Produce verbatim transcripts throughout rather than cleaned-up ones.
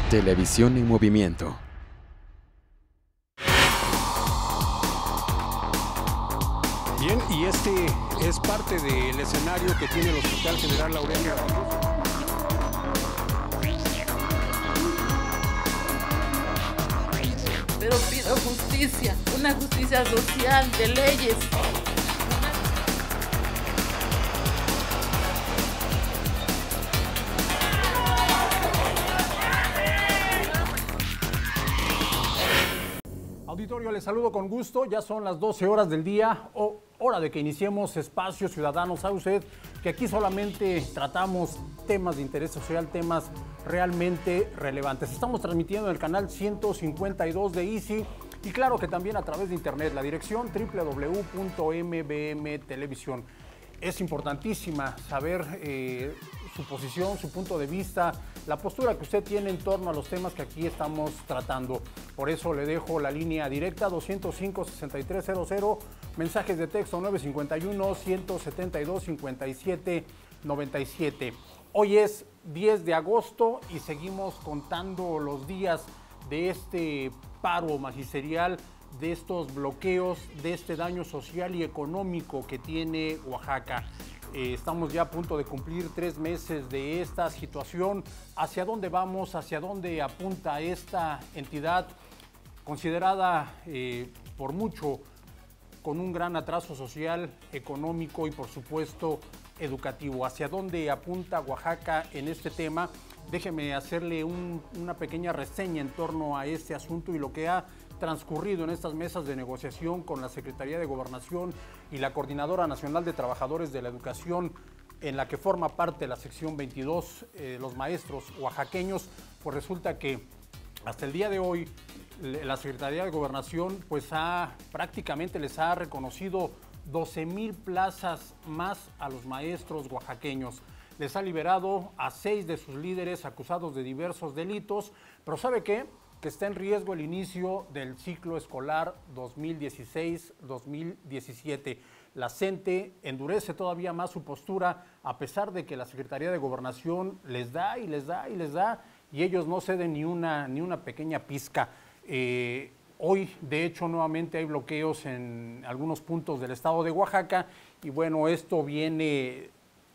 Televisión en movimiento. Bien, y este es parte del escenario que tiene el Hospital General Laureano. Pero pido justicia, una justicia social, de leyes. Auditorio, les saludo con gusto. Ya son las doce horas del día, o hora de que iniciemos Espacio Ciudadano. ¿Sabe usted que aquí solamente tratamos temas de interés social, temas realmente relevantes? Estamos transmitiendo en el canal ciento cincuenta y dos de Easy y claro que también a través de internet, la dirección doble u doble u doble u punto m b m televisión. Es importantísima saber eh, su posición, su punto de vista, la postura que usted tiene en torno a los temas que aquí estamos tratando. Por eso le dejo la línea directa doscientos cinco, sesenta y tres cero cero, mensajes de texto nueve cinco uno, ciento setenta y dos, cincuenta y siete noventa y siete. Hoy es diez de agosto y seguimos contando los días de este paro magisterial, de estos bloqueos, de este daño social y económico que tiene Oaxaca. Eh, estamos ya a punto de cumplir tres meses de esta situación. ¿Hacia dónde vamos? ¿Hacia dónde apunta esta entidad considerada eh, por mucho con un gran atraso social, económico y por supuesto educativo? ¿Hacia dónde apunta Oaxaca en este tema? Déjeme hacerle un, una pequeña reseña en torno a este asunto y lo que ha transcurrido en estas mesas de negociación con la Secretaría de Gobernación y la Coordinadora Nacional de Trabajadores de la Educación, en la que forma parte la sección veintidós, eh, los maestros oaxaqueños. Pues resulta que hasta el día de hoy la Secretaría de Gobernación pues ha, prácticamente les ha reconocido doce mil plazas más a los maestros oaxaqueños. Les ha liberado a seis de sus líderes acusados de diversos delitos, pero ¿sabe qué? Que está en riesgo el inicio del ciclo escolar dos mil dieciséis dos mil diecisiete. La CENTE endurece todavía más su postura, a pesar de que la Secretaría de Gobernación les da y les da y les da, y ellos no ceden ni una, ni una pequeña pizca. Eh, hoy, de hecho, nuevamente hay bloqueos en algunos puntos del estado de Oaxaca, y bueno, esto viene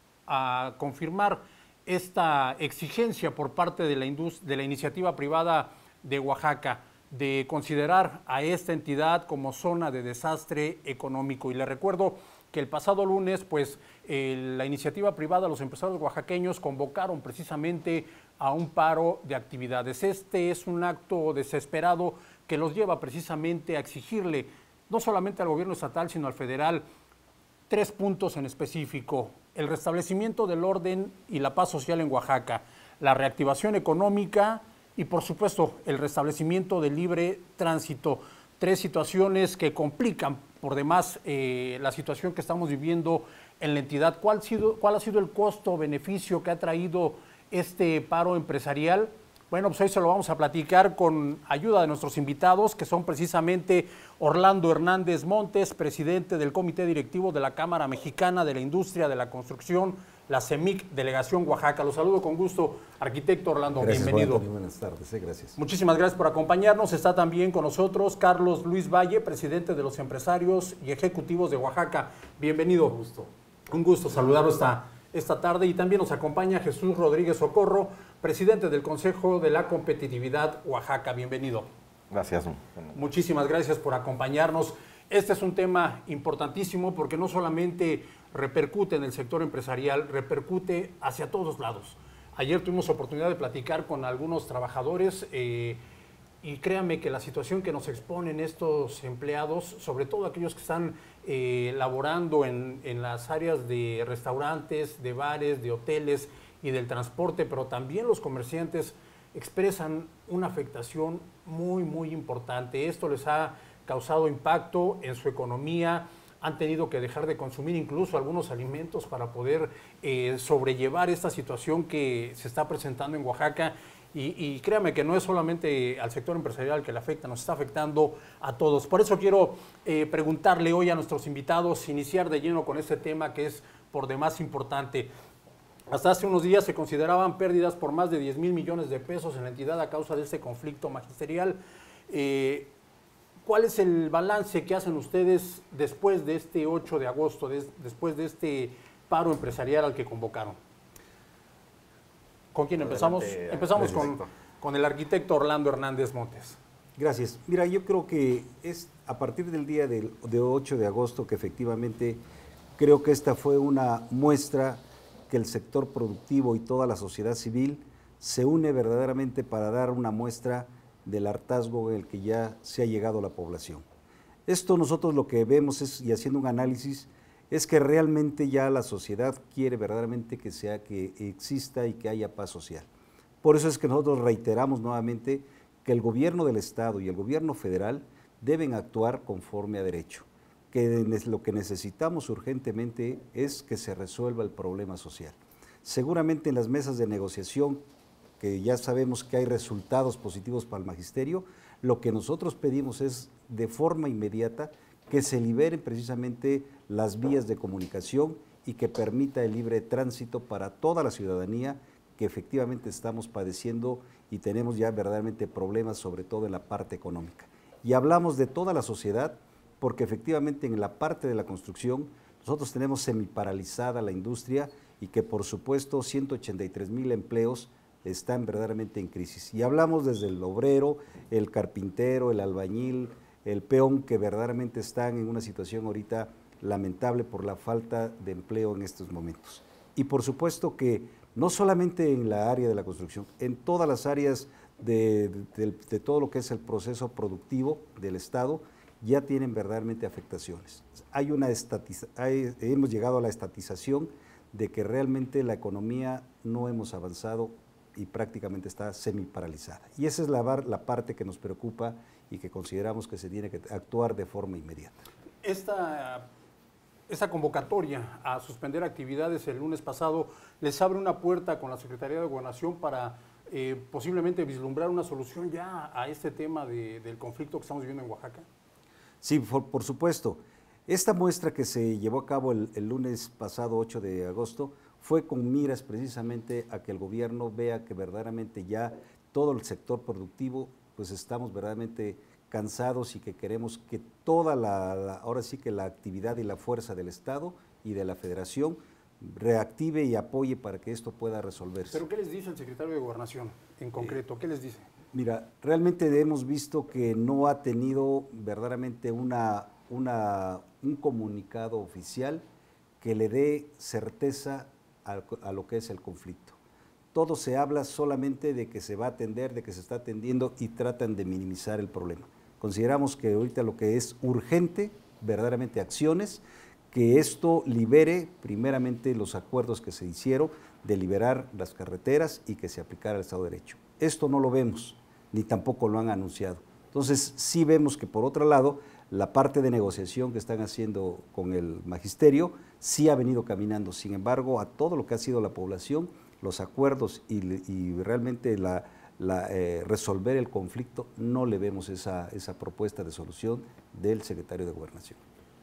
a confirmar esta exigencia por parte de la, de la iniciativa privada de Oaxaca, de considerar a esta entidad como zona de desastre económico. Y le recuerdo que el pasado lunes, pues, eh, la iniciativa privada, los empresarios oaxaqueños convocaron precisamente a un paro de actividades. Este es un acto desesperado que los lleva precisamente a exigirle, no solamente al gobierno estatal, sino al federal, tres puntos en específico: el restablecimiento del orden y la paz social en Oaxaca, la reactivación económica y, por supuesto, el restablecimiento del libre tránsito. Tres situaciones que complican por demás eh, la situación que estamos viviendo en la entidad. ¿Cuál, sido, cuál ha sido el costo-beneficio que ha traído este paro empresarial? Bueno, pues hoy se lo vamos a platicar con ayuda de nuestros invitados, que son precisamente Orlando Hernández Montes, presidente del Comité Directivo de la Cámara Mexicana de la Industria de la Construcción, la CEMIC, Delegación Oaxaca. Los saludo con gusto, arquitecto Orlando, gracias, bienvenido. Juan, buenas tardes, eh, gracias. Muchísimas gracias por acompañarnos. Está también con nosotros Carlos Luis Valle, presidente de los empresarios y ejecutivos de Oaxaca. Bienvenido. Un gusto. Un gusto saludarlo esta, esta tarde. Y también nos acompaña Jesús Rodríguez Socorro, presidente del Consejo de la Competitividad Oaxaca. Bienvenido. Gracias. Muchísimas gracias por acompañarnos. Este es un tema importantísimo porque no solamente repercute en el sector empresarial, repercute hacia todos lados. Ayer tuvimos oportunidad de platicar con algunos trabajadores eh, y créanme que la situación que nos exponen estos empleados, sobre todo aquellos que están eh, laborando en, en las áreas de restaurantes, de bares, de hoteles y del transporte, pero también los comerciantes, expresan una afectación muy, muy importante. Esto les ha causado impacto en su economía, han tenido que dejar de consumir incluso algunos alimentos para poder eh, sobrellevar esta situación que se está presentando en Oaxaca. Y, y créame que no es solamente al sector empresarial que le afecta, nos está afectando a todos. Por eso quiero eh, preguntarle hoy a nuestros invitados, iniciar de lleno con este tema que es por demás importante. Hasta hace unos días se consideraban pérdidas por más de diez mil millones de pesos en la entidad a causa de este conflicto magisterial. Eh, ¿Cuál es el balance que hacen ustedes después de este ocho de agosto, de, después de este paro empresarial al que convocaron? ¿Con quién empezamos? Adelante, empezamos con, arquitecto. con el arquitecto Orlando Hernández Montes. Gracias. Mira, yo creo que es a partir del día del de ocho de agosto que efectivamente creo que esta fue una muestra que el sector productivo y toda la sociedad civil se une verdaderamente para dar una muestra del hartazgo en el que ya se ha llegado la población. Esto nosotros lo que vemos es, y haciendo un análisis, es que realmente ya la sociedad quiere verdaderamente que sea, que exista y que haya paz social. Por eso es que nosotros reiteramos nuevamente que el gobierno del Estado y el gobierno federal deben actuar conforme a derecho, que lo que necesitamos urgentemente es que se resuelva el problema social. Seguramente en las mesas de negociación, que ya sabemos que hay resultados positivos para el magisterio, lo que nosotros pedimos es de forma inmediata que se liberen precisamente las vías de comunicación y que permita el libre tránsito para toda la ciudadanía que efectivamente estamos padeciendo y tenemos ya verdaderamente problemas, sobre todo en la parte económica. Y hablamos de toda la sociedad porque efectivamente en la parte de la construcción nosotros tenemos semiparalizada la industria y que por supuesto ciento ochenta y tres mil empleos están verdaderamente en crisis. Y hablamos desde el obrero, el carpintero, el albañil, el peón, que verdaderamente están en una situación ahorita lamentable por la falta de empleo en estos momentos. Y por supuesto que no solamente en la área de la construcción, en todas las áreas de, de, de todo lo que es el proceso productivo del Estado, ya tienen verdaderamente afectaciones. Hay una estatiza, hay, hemos llegado a la estatización de que realmente la economía no hemos avanzado y prácticamente está semiparalizada. Y esa es la, la parte que nos preocupa y que consideramos que se tiene que actuar de forma inmediata. Esta, esta convocatoria a suspender actividades el lunes pasado les abre una puerta con la Secretaría de Gobernación para eh, posiblemente vislumbrar una solución ya a este tema de, del conflicto que estamos viviendo en Oaxaca. Sí, por, por supuesto. Esta muestra que se llevó a cabo el, el lunes pasado, ocho de agosto, fue con miras precisamente a que el gobierno vea que verdaderamente ya todo el sector productivo, pues estamos verdaderamente cansados y que queremos que toda la, la, ahora sí que la actividad y la fuerza del Estado y de la Federación reactive y apoye para que esto pueda resolverse. ¿Pero qué les dice el secretario de Gobernación en concreto? ¿Qué les dice? Mira, realmente hemos visto que no ha tenido verdaderamente una, una, un comunicado oficial que le dé certeza a, a lo que es el conflicto. Todo se habla solamente de que se va a atender, de que se está atendiendo y tratan de minimizar el problema. Consideramos que ahorita lo que es urgente, verdaderamente acciones, que esto libere primeramente los acuerdos que se hicieron de liberar las carreteras y que se aplicara el Estado de Derecho. Esto no lo vemos, ni tampoco lo han anunciado. Entonces sí vemos que por otro lado, la parte de negociación que están haciendo con el magisterio sí ha venido caminando. Sin embargo, a todo lo que ha sido la población, los acuerdos y, y realmente la, la, eh, resolver el conflicto, no le vemos esa, esa propuesta de solución del secretario de Gobernación.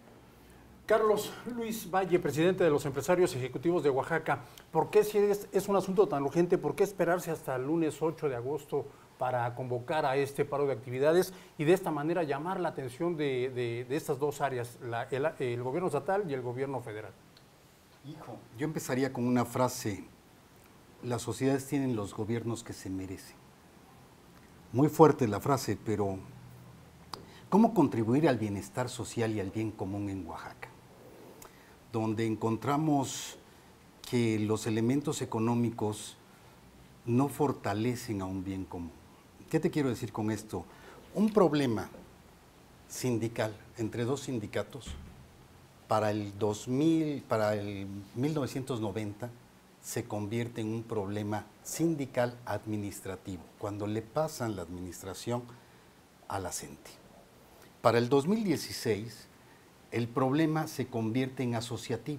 Carlos Luis Valle, presidente de los empresarios ejecutivos de Oaxaca, ¿por qué si es, es un asunto tan urgente, por qué esperarse hasta el lunes ocho de agosto para convocar a este paro de actividades y de esta manera llamar la atención de, de, de estas dos áreas, la, el, el gobierno estatal y el gobierno federal? Hijo, yo empezaría con una frase: las sociedades tienen los gobiernos que se merecen. Muy fuerte la frase, pero ¿cómo contribuir al bienestar social y al bien común en Oaxaca? Donde encontramos que los elementos económicos no fortalecen a un bien común. ¿Qué te quiero decir con esto? Un problema sindical entre dos sindicatos para el dos mil, para el mil novecientos noventa se convierte en un problema sindical administrativo, cuando le pasan la administración a la CENTE. Para el dos mil dieciséis, el problema se convierte en asociativo.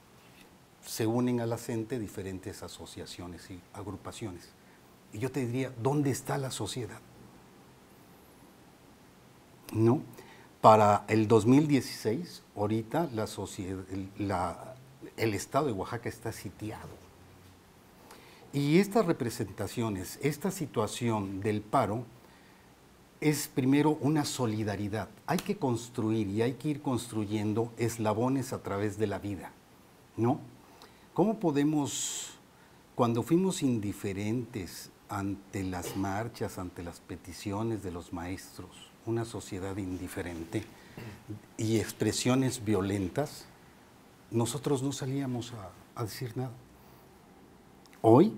Se unen a la CENTE diferentes asociaciones y agrupaciones. Y yo te diría, ¿dónde está la sociedad? ¿No? Para el dos mil dieciséis, ahorita la sociedad, el, la, el estado de Oaxaca está sitiado. Y estas representaciones, esta situación del paro, es primero una solidaridad. Hay que construir y hay que ir construyendo eslabones a través de la vida, ¿no? ¿Cómo podemos, cuando fuimos indiferentes ante las marchas, ante las peticiones de los maestros, una sociedad indiferente y expresiones violentas, nosotros no salíamos a, a decir nada? Hoy,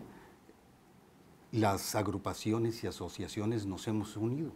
las agrupaciones y asociaciones nos hemos unido.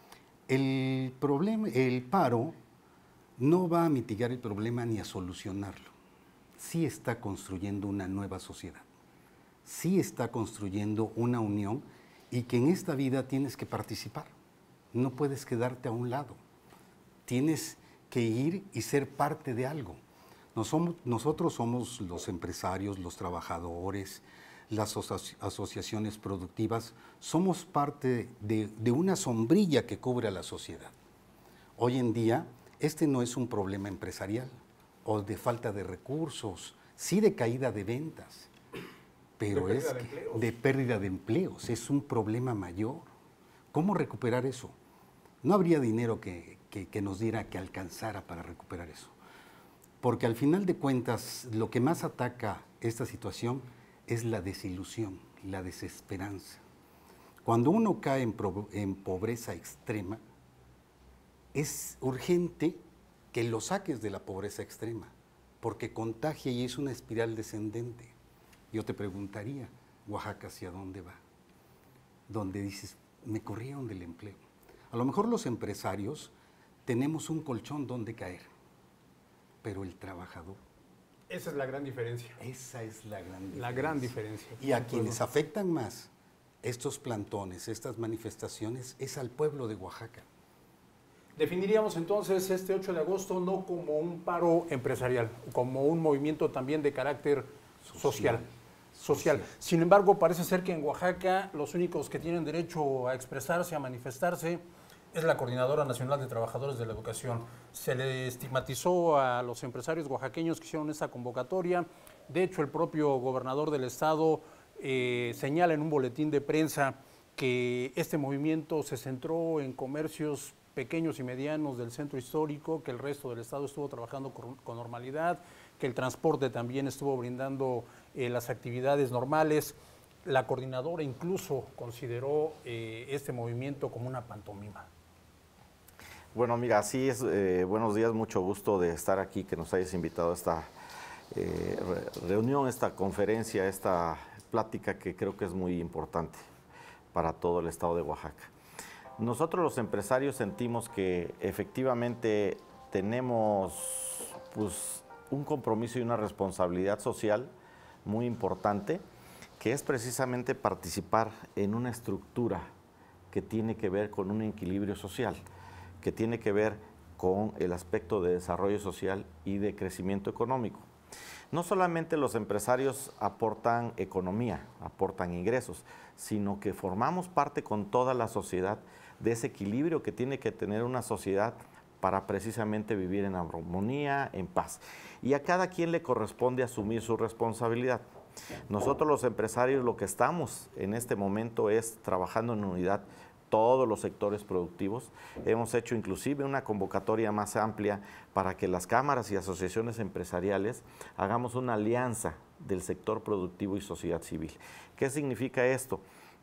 El problema, el paro no va a mitigar el problema ni a solucionarlo. Sí está construyendo una nueva sociedad. Sí está construyendo una unión y que en esta vida tienes que participar. No puedes quedarte a un lado. Tienes que ir y ser parte de algo. Nos somos, nosotros somos los empresarios, los trabajadores, las aso- asociaciones productivas, somos parte de, de una sombrilla que cubre a la sociedad. Hoy en día, este no es un problema empresarial o de falta de recursos, sí de caída de ventas, pero es que- de pérdida de empleos, es un problema mayor. ¿Cómo recuperar eso? No habría dinero que, que, que nos diera que alcanzara para recuperar eso, porque al final de cuentas, lo que más ataca esta situación es la desilusión, la desesperanza. Cuando uno cae en, en pobreza extrema, es urgente que lo saques de la pobreza extrema, porque contagia y es una espiral descendente. Yo te preguntaría, Oaxaca, ¿hacia dónde va? Donde dices, me corrieron del empleo. A lo mejor los empresarios tenemos un colchón donde caer, pero el trabajador, Esa es la gran diferencia. esa es la gran diferencia. La gran diferencia. Y a quienes afectan más estos plantones, estas manifestaciones, es al pueblo de Oaxaca. Definiríamos entonces este ocho de agosto no como un paro empresarial, como un movimiento también de carácter social. Social. Sin embargo, parece ser que en Oaxaca los únicos que tienen derecho a expresarse, a manifestarse, es la Coordinadora Nacional de Trabajadores de la Educación. Se le estigmatizó a los empresarios oaxaqueños que hicieron esta convocatoria. De hecho, el propio gobernador del estado eh, señala en un boletín de prensa que este movimiento se centró en comercios pequeños y medianos del centro histórico, que el resto del estado estuvo trabajando con, con normalidad, que el transporte también estuvo brindando eh, las actividades normales. La coordinadora incluso consideró eh, este movimiento como una pantomima. Bueno, mira, sí es, eh, buenos días, mucho gusto de estar aquí, que nos hayas invitado a esta eh, re reunión, esta conferencia, esta plática que creo que es muy importante para todo el estado de Oaxaca. Nosotros los empresarios sentimos que efectivamente tenemos pues, un compromiso y una responsabilidad social muy importante, que es precisamente participar en una estructura que tiene que ver con un equilibrio social, que tiene que ver con el aspecto de desarrollo social y de crecimiento económico. No solamente los empresarios aportan economía, aportan ingresos, sino que formamos parte con toda la sociedad de ese equilibrio que tiene que tener una sociedad para precisamente vivir en armonía, en paz. Y a cada quien le corresponde asumir su responsabilidad. Nosotros los empresarios lo que estamos en este momento es trabajando en unidad todos los sectores productivos. Hemos hecho inclusive una convocatoria más amplia para que las cámaras y asociaciones empresariales hagamos una alianza del sector productivo y sociedad civil. ¿Qué significa esto?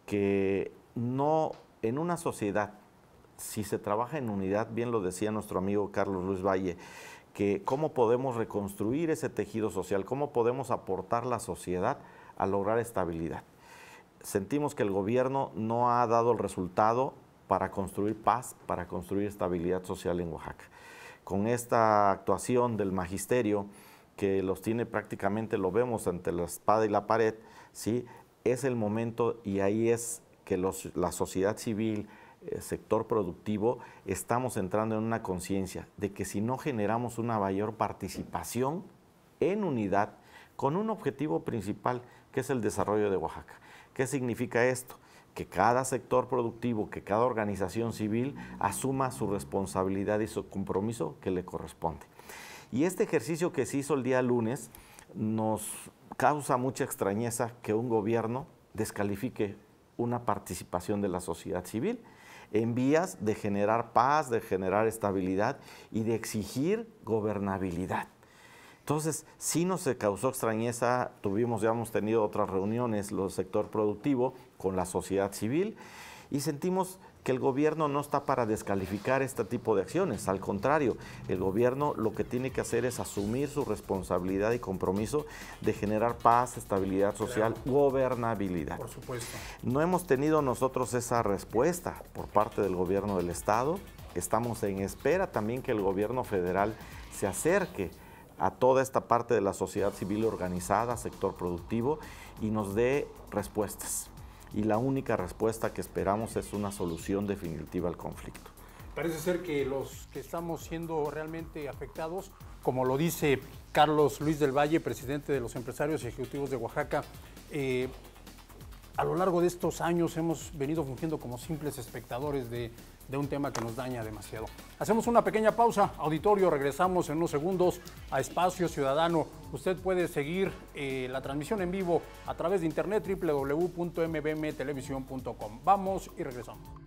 Que no en una sociedad, si se trabaja en unidad, bien lo decía nuestro amigo Carlos Luis Valle, que cómo podemos reconstruir ese tejido social, cómo podemos aportar la sociedad a lograr estabilidad. Sentimos que el gobierno no ha dado el resultado para construir paz, para construir estabilidad social en Oaxaca. Con esta actuación del magisterio, que los tiene prácticamente, lo vemos ante la espada y la pared, ¿sí? Es el momento y ahí es que los, la sociedad civil, el sector productivo, estamos entrando en una conciencia de que si no generamos una mayor participación en unidad, con un objetivo principal, que es el desarrollo de Oaxaca. ¿Qué significa esto? Que cada sector productivo, que cada organización civil asuma su responsabilidad y su compromiso que le corresponde. Y este ejercicio que se hizo el día lunes nos causa mucha extrañeza que un gobierno descalifique una participación de la sociedad civil en vías de generar paz, de generar estabilidad y de exigir gobernabilidad. Entonces, sí nos causó extrañeza, tuvimos, ya hemos tenido otras reuniones, los sector productivo con la sociedad civil, y sentimos que el gobierno no está para descalificar este tipo de acciones. Al contrario, el gobierno lo que tiene que hacer es asumir su responsabilidad y compromiso de generar paz, estabilidad social, claro, gobernabilidad. Por supuesto. No hemos tenido nosotros esa respuesta por parte del gobierno del Estado. Estamos en espera también que el gobierno federal se acerque a toda esta parte de la sociedad civil organizada, sector productivo, y nos dé respuestas. Y la única respuesta que esperamos es una solución definitiva al conflicto. Parece ser que los que estamos siendo realmente afectados, como lo dice Carlos Luis del Valle, presidente de los empresarios y ejecutivos de Oaxaca, eh, a lo largo de estos años hemos venido fungiendo como simples espectadores de, de un tema que nos daña demasiado. Hacemos una pequeña pausa, auditorio, regresamos en unos segundos a Espacio Ciudadano. Usted puede seguir eh, la transmisión en vivo a través de internet, doble u doble u doble u punto m b m televisión punto com. Vamos y regresamos.